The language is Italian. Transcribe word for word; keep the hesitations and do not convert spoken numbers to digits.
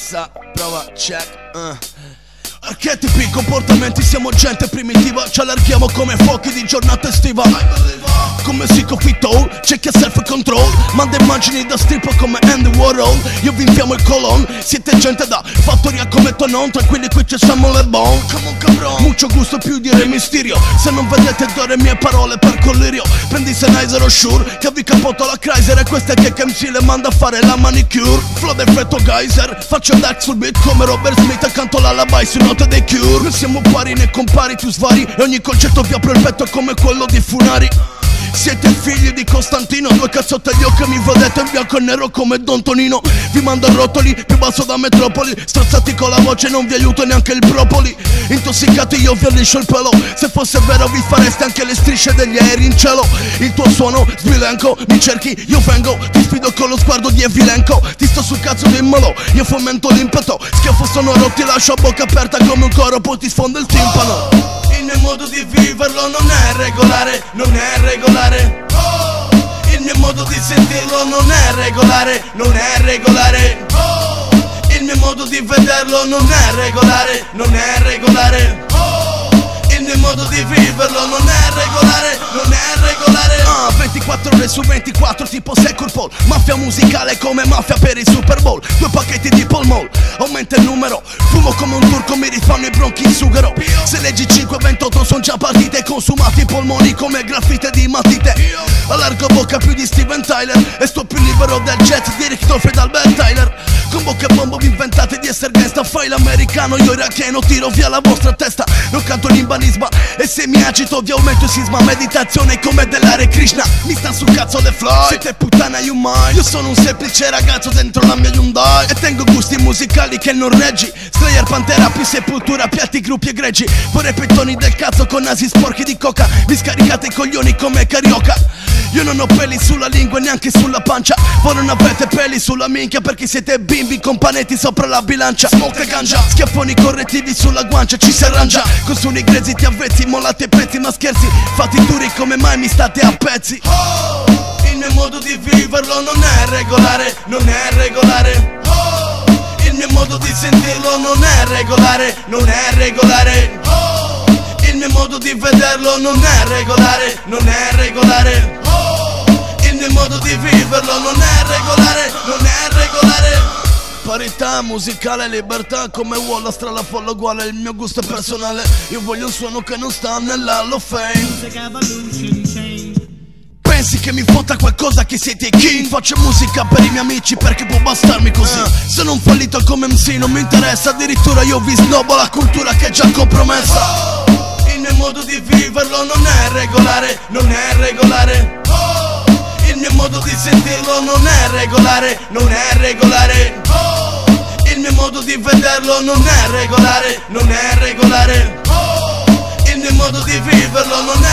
Messa, prova, check, uh. Archetipi, comportamenti, siamo gente primitiva. Ci allarghiamo come fuochi di giornata estiva. Come Psycho check your self control. Manda immagini da strip come Andy Warhol. Io vi infiamo il colon. Siete gente da fattoria come Tonon. Tranquilli qui ci siamo le bon. Come un cabron. Mucho gusto più di Re Mysterio. Se non vedete d'ore mie parole per collirio. Prendi Sennheiser o Shure che vi capoto la Chrysler. E questa è che M C le manda a fare la manicure. Flow d'effetto geyser. Faccio Dax sul beat come Robert Smith. Accanto l'Lullaby su note dei Cure. Non siamo pari né compari, tu svari. E ogni concetto vi apre il petto come quello di Funari. Siete figli di Costantino, due cazzotte agli occhi mi vedete in bianco e nero come Don Tonino. Vi mando a rotoli, più basso da metropoli. Strozzati con la voce, non vi aiuta neanche il propoli. Intossicati io vi alliscio il pelo. Se fosse vero vi fareste anche le strisce degli aerei in cielo. Il tuo suono sbilenco, mi cerchi, io vengo. Ti sfido con lo sguardo di Evilenco. Ti sto sul cazzo dimmelo, io fomento l'impeto. Schiaffo sonoro, ti lascio a bocca aperta come un coro, poi ti sfondo il timpano. Il mio modo di viverlo non è regolare, non è regolare. Il mio modo di sentirlo non è regolare, non è regolare. Il mio modo di vederlo non è regolare, non è regolare. Il mio modo di viverlo non è regolare, non è regolare. Ah, ventiquattro ore su ventiquattro tipo Secure Paul. Mafia musicale come mafia per il Super Bowl. Due pacchetti di Pall Mall, aumenta il numero. Fumo come un turco, mi rifanno i bronchi in sughero. Se leggi cinque ventotto son già partite. Consumati i polmoni come graffite di matite. Allargo bocca più di Steven Tyler. E sto più libero del jet di Rick Toffee ed Albert Tyler. Con bocca e bombo vi inventate di essere gangsta. Fai l'americano, io iracheno, tiro via la vostra testa. Non canto l'imbanisma e se mi agito vi aumento il sisma. Meditazione come dell'Hare Krishna. Mi sta sul cazzo le fly. Siete puttana you mind. Io sono un semplice ragazzo dentro la mia Hyundai. E tengo gusti musicali che non reggi. Slayer, Pantera, più Sepultura, piatti, gruppi egregi. Vorrei pettoni del cazzo con nasi sporchi di coca. Vi scaricate i coglioni come carioca. Io non ho peli sulla lingua e neanche sulla pancia. Voi non avete peli sulla minchia perché siete bimbi con panetti sopra la bilancia. Smoke e ganja, schiaffoni correttivi sulla guancia. Ci si arrangia, con suoni grezzi ti avvezzi. Mollate pezzi ma scherzi, fatti duri come mai mi state a pezzi. Il mio modo di viverlo non è regolare, non è regolare. Il mio modo di sentirlo non è regolare, non è regolare. Il mio modo di vederlo non è regolare, non è regolare. Il mio modo di viverlo non è regolare, non è regolare. Parità musicale, libertà come Wall, strada folla uguale. Il mio gusto è personale, io voglio un suono che non sta nell'Hall of Fame. Pensi che mi fotta qualcosa che siete king? Faccio musica per i miei amici perché può bastarmi così. Sono un fallito come M C, non mi interessa. Addirittura io vi snobbo la cultura che è già compromessa. Il mio modo di viverlo non è regolare, non è regolare. Il mio modo di sentirlo non è regolare, non è regolare. Il mio modo di vederlo non è regolare, non è regolare. Il mio modo di viverlo non